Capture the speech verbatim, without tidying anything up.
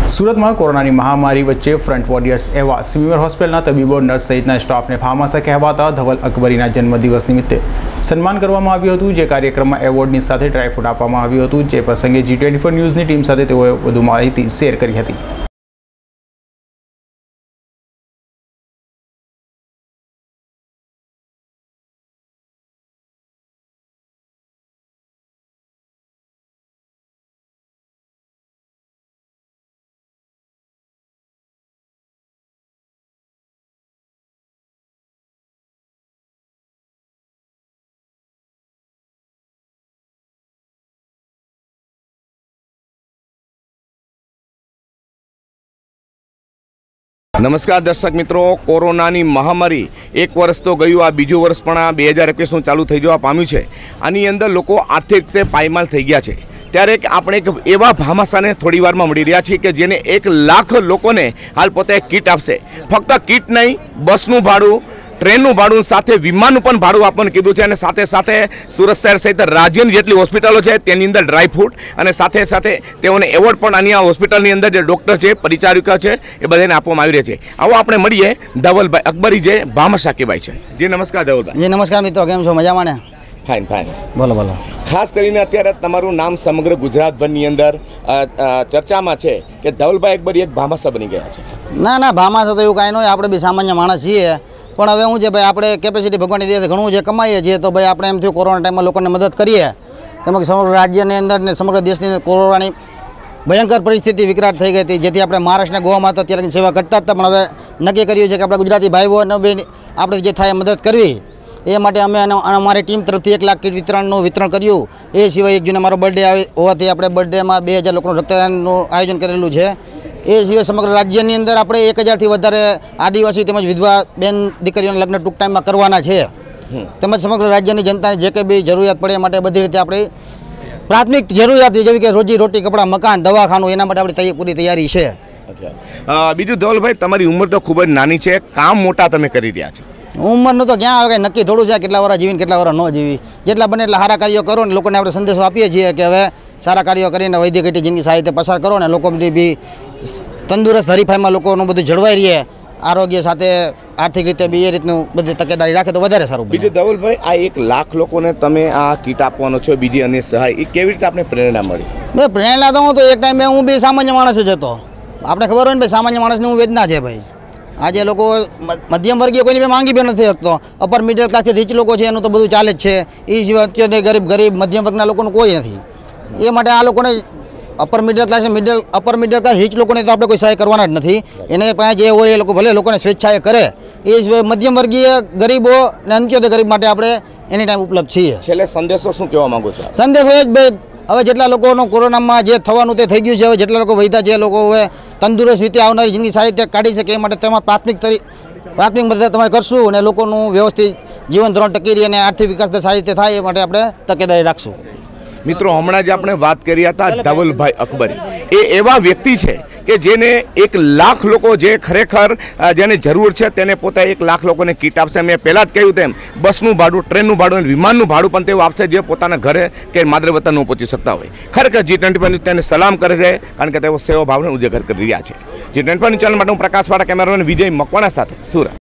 सूरत में कोरोना महामारी वच्चे फ्रंट वॉरियर्स एवं सिविल होस्पिटल तबीबों नर्स सहित स्टाफ ने भामाशा कहवाता धवल अकबरी जन्मदिवस निमित्ते सन्मान करवामां आव्युं हतुं। जे कार्यक्रम में एवोर्डनी साथे ड्रायफ्रूट आपवामां आव्युं हतुं। जे प्रसंगे जी ट्वेंटी फोर न्यूज़नी टीम साथे तेओए वधु माहिती शेर करी हती। नमस्कार दर्शक मित्रों, कोरोनानी महामारी एक वर्ष तो गयु, आ बीजू वर्ष पण आ बे हज़ार एकवीस चालू थई जवा पाम्युं छे। आनी अंदर लोको आर्थिक रीते पायमाल थई गया छे। त्यारे आपणे एक एवा भामाशाने थोड़ी वार में मळी रह्या छीए के जेने एक लाख लोकोने हाल पोते किट आपशे। फक्त किट नहीं, बसनुं भाडुं, ट्रेननुं भाडुं, साथे विमाननुं पण भाडुं आपणे कीधुं छे। अने साथे साथे सूरत शहर सहित राज्यनी जेटली होस्पिटलो छे तेनी अंदर ड्रायफ्रूट अने साथे साथे तेओने एवोर्ड पण आनी आ होस्पिટલની અંદર जे डॉक्टर छे, परिचारिका छे, ए बधाने आपवामां आवी रह्या छे। आवो आपणे मळीए धवलभाई अकबरी जे भामाशा कहेवाय छे। जी नमस्कार धवलभाई। जी नमस्कार मित्रों, केम छो? मजामां ने? Fine fine. बोलो बोलो। खास करीने अत्यारे तमारुं नाम समग्र गुजरातभરની અંદર चर्चामां छे के धवलभाई अकबरी एक भामाशा बनी गया छे। ना ना, भामाशा तो एवुं कांई नहीं, आपणे बी सामान्य माणस छीए। पण हवे हूँ भाई आपणे केपेसिटी भगवाननी दे घणुं जे कमाईए छीए तो भाई आपणे एम थयुं कोरोना टाइम में लोकोने मदद करीए। तेम समग्र राज्यनी अंदर ने समग्र देशनी अंदर कोरोनानी भयंकर परिस्थिति विकराट थई गई थी, जेथी आपणे महाराष्ट्र ने गोवामां तो अत्यारे सेवा करता था, पण हवे नक्की कर्युं छे के आपणे गुजराती भाईओने बे आपणे जे थाय मदद करवी। ए माटे अमे अमारी टीम तरफथी एक लाख किट वितरणनुं वितरण कर्युं। ए सिवाय एक जूने मारो बर्थडे होवाथी आपणे बर्थडेमां बे हज़ार लोकोनुं रक्तदाननुं आयोजन करेलुं छे। ए सिवाय समग्र राज्यनी अंदर आपणे एक हज़ार थी वधारे आदिवासी तेमज विधवा बेन दीकरीओना लग्न टूंक टाइममां करवाना छे। तेमज समग्र राज्यनी जनताने जे कंई बी जरूरियात पड़े माटे बधी रीते आपणे प्राथमिक जरूरियात जेवी के रोजी रोटी, कपड़ा, मकान, दवाखानु एना माटे आपणी पूरी तैयारी छे। अच्छा, बीजू धवलभाई तमारी उंमर तो खूब ज नानी छे, काम मोटा तमे करी रह्या छो। उंमरनुं तो क्यां आवे, नक्की थोड़ुं छे केटला वर्ष जीवीने केटला वर्ष न जीवी। जेटला बने એટલા સારા કાર્યો કરો ને લોકોને આપણે સંદેશો આપીએ છીએ કે હવે સારા કાર્યો કરીને વૈદ્ય કીટી જિંદગી સારી રીતે પસાર કરો ને લોકો બધી બી તંદુરસ્ત હરીફાઈમાં લોકોનું બધું જળવાઈ રહે, આરોગ્ય સાથે આર્થિક રીતે બી એ રીતનું બધી તકેદારી રાખે તો વધારે સારું બને। બીજું ધવલભાઈ, આ એક લાખ લોકોને તમે આ કીટ આપવાનો છો, બીજી અન્ય સહાય, એ કેવી રીતે આપણે પ્રેરણા મળી? મેં પ્રેરણા તો હું તો એક ટાઈમે હું બી સામાન્ય માણસ જ હતો। આપણે ખબર હોય ને ભાઈ, સામાન્ય માણસની હું વેદના છે ભાઈ। આજે લોકો મધ્યમ વર્ગીય કોઈને માંગી બી નથી શકતો। અપર મિડલ ક્લાસથી રીચ લોકો છે એનું તો બધું ચાલે જ છે। એ સિવાય અત્યારે ગરીબ ગરીબ મધ્યમ વર્ગના લોકોનું કોઈ નથી। એ માટે આ લોકોને upper middle class middle upper middle class rich લોકોને તો આપણે કોઈ સહાય કરવાના જ નથી। એને પાસે જે હોય એ લોકો ભલે લોકોને સ્વેચ્છાએ કરે। એ સિવાય મધ્યમ વર્ગીય ગરીબો અને અંત્યોદય ગરીબ માટે આપણે એની ટાઈમ ઉપલબ્ધ છીએ। છેલ્લે સંદેશો શું કહેવા માંગો છો? સંદેશો એ જ ભાઈ, હવે જેટલા લોકોનો કોરોનામાં જે થવાનું તે થઈ ગયું છે, હવે જેટલા લોકો વૈધા છે લોકો હવે તંદુરસ્ત રીતે આવનારી જિંદગી સારી રીતે કાઢી શકે એ માટે તેમાં પ્રાથમિક તરી પ્રાથમિક મદદ તમે કરશું અને લોકોનું વ્યવસ્થિત જીવન ધોરણ ટકી રહે અને આર્થિક વિકાસ સારી રીતે થાય એ માટે આપણે તકેદારી રાખશું। मित्रों, हमणां ज आपणे वात करी हता धवलभाई अकबरी, ए एवा व्यक्ति छे के जेने एक लाख लोको जे खरेखर जेने जरूर छे तेने पोते एक लाख लोकोने किट आपशे। मैं पहेला ज कह्युं तेम बसनुं भाडुं, ट्रेननुं भाडुं अने विमाननुं भाडुं पण तेओ आपशे जे पोताना घरे के मातृ वतन न पहोंची शकता होय। खरेखर जी ट्वेंटी फोर न्यूज़ तेने सलाम करे छे, कारण के तेओ सेवा भावने उजागर करी रह्या छे। G twenty four news channel माटे हुं प्रकाश वाड़ा, केमेरामेन विजय मकवाणा साथे सूरत।